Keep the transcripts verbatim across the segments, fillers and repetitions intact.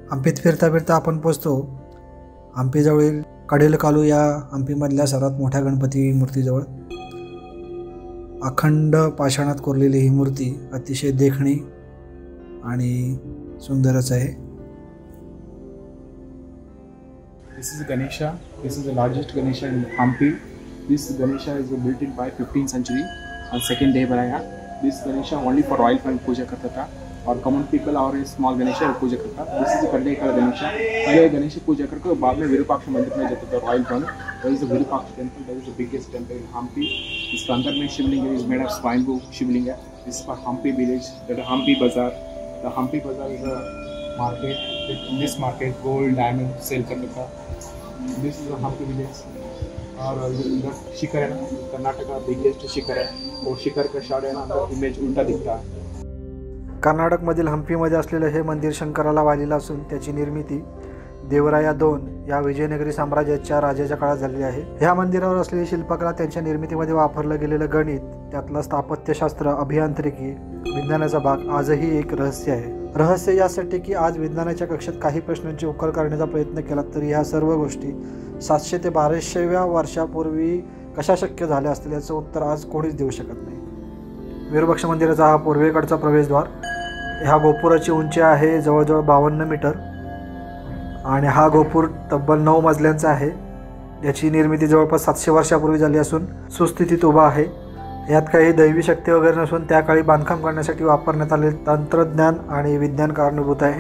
हंपीत फिरता फिरता आपण पोचतो हंपीजवळील कडेलकालू या हंपीमधल्या सर्वात मोठ्या गणपती मूर्तीजवळ। अखंड पाषाणात कोरलेली ही मूर्ती अतिशय देखणी आणि सुंदरच आहे। This is Ganesha. This is the largest Ganesha in Hampi. This Ganesha is built in by fifteenth century on second day बनाया। This Ganesha only for royal family पूजा करता था और common people और small Ganesha पूजा करता। This is the कंडे का Ganesha। पहले गणेश पूजा करके बाद में विरूपाक्ष मंदिर में जाता था royal one. That is the Virupaksha temple. That is the biggest temple in Hampi. इसके अंदर में शिवलिंग is made of swineboo शिवलिंग है। This is for Hampi village. That is Hampi bazaar. The Hampi bazaar is a market. In this market gold diamond sell करता था। This is the Hampi village. और इधर शिखर है ना, कर्नाटक का बिगेस्ट शिखर है। वो शिखर का शाडो है ना, अंदर इमेज उल्टा दिखता है। कर्नाटकमधील हंपीमध्ये असलेले हे मंदिर शंकराला वाहिलेलं असून त्याची निर्मिती देवराया दोन या विजयनगरी साम्राज्याच्या राजाच्या काळात झालेली आहे। ह्या मंदिरावर असलेली शिल्पकला, त्यांच्या निर्मितीमध्ये वापरलं गेलेलं गणित, त्यातलं स्थापत्यशास्त्र, अभियांत्रिकी, विज्ञानाचा भाग आजही एक रहस्य आहे। रहस्य यासाठी की आज विज्ञानाच्या कक्षेत काही प्रश्नांची उकल करण्याचा प्रयत्न केला तरी ह्या सर्व गोष्टी सातशे ते बाराशेव्या वर्षापूर्वी कशा शक्य झाल्या असतील याचं उत्तर आज कोणीच देऊ शकत नाही। विरूपाक्ष मंदिराचा हा पूर्वेकडचा प्रवेशद्वार। ह्या गोपुराची उंची आहे जवळजवळ बावन्न मीटर आणि हा गोपूर तब्बल नऊ मजल्यांचा आहे। याची निर्मिती जवळपास सातशे वर्षापूर्वी झाली असून सुस्थितीत उभा आहे। यात काही दैवी शक्ती वगैरे नसून त्या काळी बांधकाम करण्यासाठी वापरण्यात आलेले तंत्रज्ञान आणि विज्ञान कारणीभूत आहे।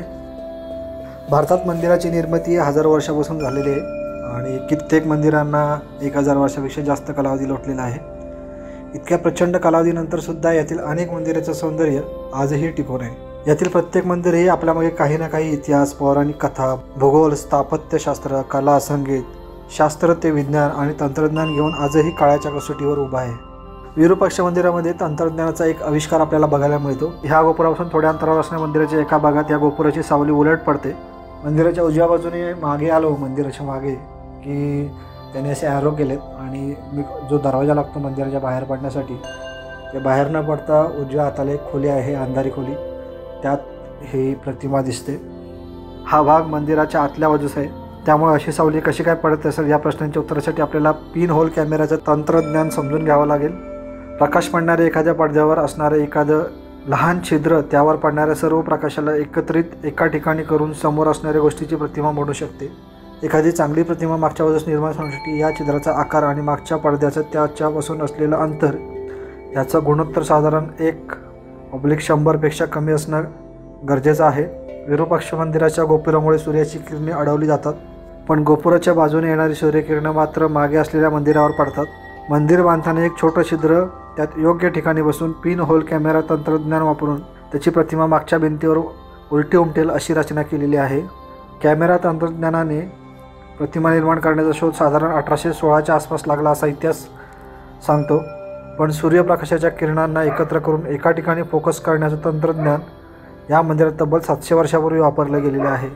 भारतात मंदिराची निर्मिती हजार वर्षापासून झालेली आहे आणि कित्येक मंदिरांना एक हजार वर्षापेक्षा जास्त कालावधी लोटलेला आहे। इतक्या प्रचंड कालावधीनंतर सुद्धा यातील अनेक मंदिराचं सौंदर्य आजही टिकून आहे। यातील प्रत्येक मंदिर हे आपल्यामागे काही ना काही इतिहास, पौराणिक कथा, भूगोल, स्थापत्यशास्त्र, कला, संगीत, शास्त्र ते विज्ञान आणि तंत्रज्ञान घेऊन आजही काळाच्या कसोटीवर उभा आहे। विरूपाक्ष मंदिरामध्ये तंत्रज्ञानाचा एक आविष्कार आपल्याला बघायला मिळतो। ह्या गोपुरापासून थोड्या अंतरावर असणाऱ्या मंदिराच्या एका भागात या गोपुराची सावली उलट पडते। मंदिराच्या उजव्या बाजूने मागे आलो मंदिराच्या मागे की त्याने असे ॲरो केलेत आणि मी जो दरवाजा लागतो मंदिराच्या बाहेर पडण्यासाठी ते बाहेर न पडता उजव्या हाताला एक खोली आहे, अंधारी खोली, त्यात ही प्रतिमा दिसते। हा भाग मंदिराच्या आतल्या बाजूस आहे, त्यामुळे अशी सावली कशी काय पडत असेल या प्रश्नांच्या उत्तरासाठी आपल्याला पिन होल कॅमेऱ्याचं तंत्रज्ञान समजून घ्यावं लागेल। प्रकाश पडणारे एखाद्या पडद्यावर असणारे एखादं लहान छिद्र त्यावर पडणाऱ्या सर्व प्रकाशाला एकत्रित एका ठिकाणी करून समोर असणाऱ्या गोष्टीची प्रतिमा बनू शकते। एखादी चांगली प्रतिमा मागच्या बाजूस निर्माण होण्यासाठी या छिद्राचा आकार आणि मागच्या पडद्याचं त्याच्यापासून असलेलं अंतर याचं गुणोत्तर साधारण एक ऑब्लिक शंभरपेक्षा कमी असणं गरजेचं आहे। विरूपाक्ष मंदिराच्या गोपुरामुळे सूर्याची किरणे अडवली जातात, पण गोपुराच्या बाजूने येणारी सूर्यकिरणं मात्र मागे असलेल्या मंदिरावर पडतात। मंदिर बांधताना एक छोटं छिद्र त्यात योग्य ठिकाणी बसून पिन होल कॅमेरा तंत्रज्ञान वापरून त्याची प्रतिमा मागच्या भिंतीवर उलटी उमटेल अशी रचना केलेली आहे। कॅमेरा तंत्रज्ञानाने प्रतिमा निर्माण करण्याचा शोध साधारण अठराशे सोळाच्या आसपास लागला असा इतिहास सांगतो, पण सूर्यप्रकाशाच्या किरणांना एकत्र करून एका ठिकाणी फोकस करण्याचं तंत्रज्ञान या मंदिरात तब्बल सातशे वर्षापूर्वी वापरलं गेलेलं आहे।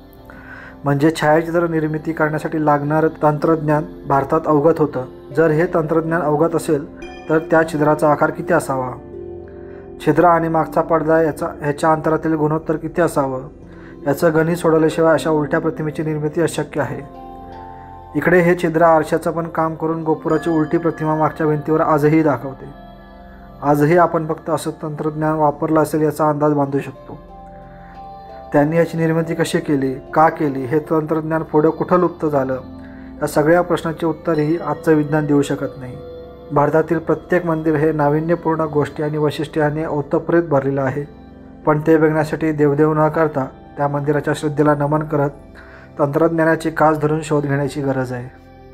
म्हणजे छायाचित्र निर्मिती करण्यासाठी लागणारं तंत्रज्ञान भारतात अवगत होतं। जर हे तंत्रज्ञान अवगत असेल तर त्या छिद्राचा आकार किती असावा, छिद्र आणि मागचा पडदा याचा ह्याच्या अंतरातील गुणोत्तर किती असावं याचं गणित सोडवल्याशिवाय अशा उलट्या प्रतिमेची निर्मिती अशक्य आहे। इकडे हे छिद्र आरशाचं पण काम करून गोपुराची उलटी प्रतिमा मागच्या भिंतीवर आजही दाखवते। आजही आपण फक्त असं तंत्रज्ञान वापरलं असेल याचा अंदाज बांधू शकतो। त्यांनी याची निर्मिती कशी केली, का केली, हे तंत्रज्ञान पुढं कुठं लुप्त झालं, या सगळ्या प्रश्नांचे उत्तरही आजचं विज्ञान देऊ शकत नाही। भारतातील प्रत्येक मंदिर हे नाविन्यपूर्ण गोष्टी आणि वैशिष्ट्याने ओतप्रोत भरलेलं आहे, पण ते बघण्यासाठी देवदेव न करता त्या मंदिराच्या श्रद्धेला नमन करत तंत्रज्ञानाची कास धरून शोध घेण्याची गरज आहे।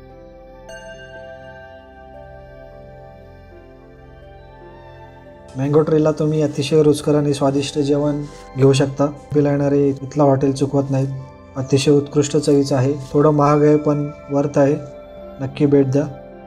मँगो ट्रीला तुम्ही अतिशय रुचकर आणि स्वादिष्ट जेवण घेऊ शकता। पिला येणारे इथला हॉटेल चुकवत नाहीत, अतिशय उत्कृष्ट चवीचं आहे, थोडं महाग आहे पण वर्थ आहे, नक्की भेट द्या।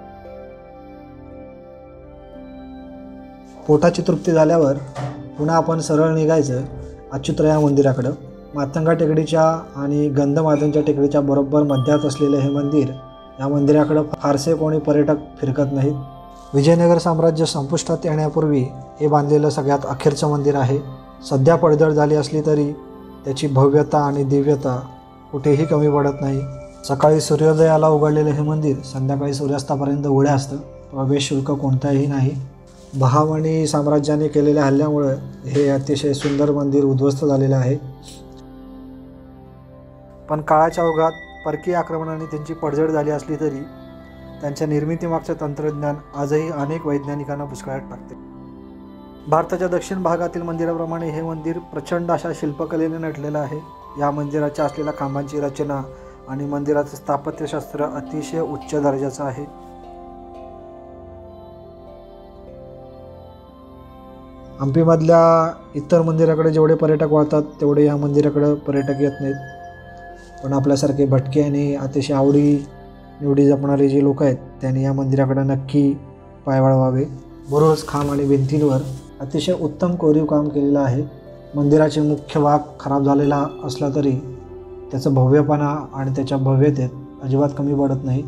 पोटाची तृप्ती झाल्यावर पुन्हा आपण सरळ निघायचं अच्युतराया मंदिराकडं। मातंगा टेकडीच्या आणि गंधमादनच्या टेकडीच्या बरोबर मध्यात असलेले हे मंदिर, या मंदिराकडं फारसे कोणी पर्यटक फिरकत नाहीत। विजयनगर साम्राज्य संपुष्टात येण्यापूर्वी हे बांधलेलं सगळ्यात अखेरचं मंदिर आहे। सध्या पडझड झाली असली तरी त्याची भव्यता आणि दिव्यता कुठेही कमी पडत नाही. सकाळी सूर्योदयाला उघडलेले हे मंदिर संध्याकाळी सूर्यास्तापर्यंत उघडे असतं. प्रवेश शुल्क कोणताही नाही. बहामनी साम्राज्याने केलेल्या हल्ल्यामुळे हे अतिशय सुंदर मंदिर उद्ध्वस्त झालेले आहे. पण काळाच्या ओघात परकीय आक्रमणाने त्यांची पडझड झाली असली तरी त्यांच्या निर्मितीमागचे तंत्रज्ञान आजही अनेक वैज्ञानिकांना पुष्कळात टाकते. भारताच्या दक्षिण भागातील मंदिराप्रमाणे हे मंदिर प्रचंड अशा शिल्पकलेने नटलेलं आहे. या मंदिराच्या असलेल्या खांबांची रचना आणि मंदिराचं स्थापत्यशास्त्र अतिशय उच्च दर्जाचं आहे. हंपीमधल्या इतर मंदिराकडे जेवढे पर्यटक वळतात तेवढे या मंदिराकडे पर्यटक येत नाहीत. पण आपल्यासारखे भटके आणि अतिशय आवडी निवडी जपणारे जे लोक आहेत त्यांनी या मंदिराकडे नक्की पाय वळवावे. बुरुज, खांब आणि भिंतींवर अतिशय उत्तम कोरीव काम केलेलं आहे. मंदिराचे मुख्य भाग खराब झालेला असला तरी त्याचं भव्यपणा आणि त्याच्या भव्यतेत अजिबात कमी पडत नाही.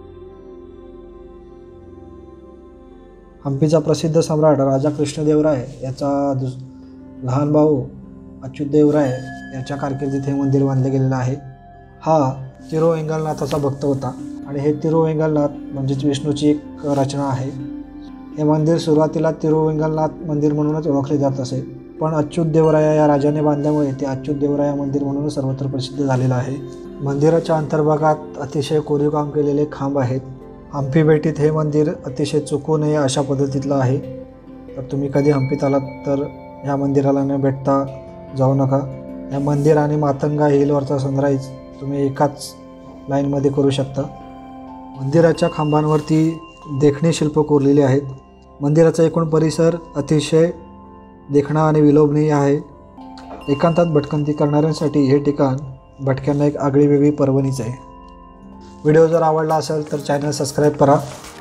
हंपीचा प्रसिद्ध सम्राट राजा कृष्णदेवराय याचा दुस लहान भाऊ अच्युतदेवराय याच्या कारकिर्दीत हे मंदिर बांधले गेलेलं आहे. हा तिरुवेंगलनाथाचा भक्त होता आणि हे तिरुवेंगलनाथ म्हणजेच विष्णूची एक रचना आहे. हे मंदिर सुरुवातीला तिरुवेंगलनाथ मंदिर म्हणूनच ओळखले जात असे, पण अच्युतदेवराया या राजाने बांधल्यामुळे ते अच्युतदेवराया मंदिर म्हणून सर्वत्र प्रसिद्ध झालेलं आहे. मंदिराच्या अंतर्भागात अतिशय कोरीव काम केलेले खांब आहेत. हंपी भेटीत हे मंदिर अतिशय चुकू नये अशा पद्धतीतलं आहे. तर तुम्ही कधी हंपीत आलात तर ह्या मंदिराला न भेटता जाऊ नका. या मंदिर आणि मातंगा हिलवरचा सनराईज तुम्ही एकाच लाईनमध्ये करू शकता. मंदिराच्या खांबांवरती देखणी शिल्प कोरलेली आहेत. मंदिराचा एकूण परिसर अतिशय देखणा आणि विलोभनीय आहे. एकांतात भटकंती करणाऱ्यांसाठी हे ठिकाण भटक्यांना एक आगळीवेगळी पर्वणीच आहे. व्हिडिओ जर आवडला असेल तर चॅनल सबस्क्राईब करा.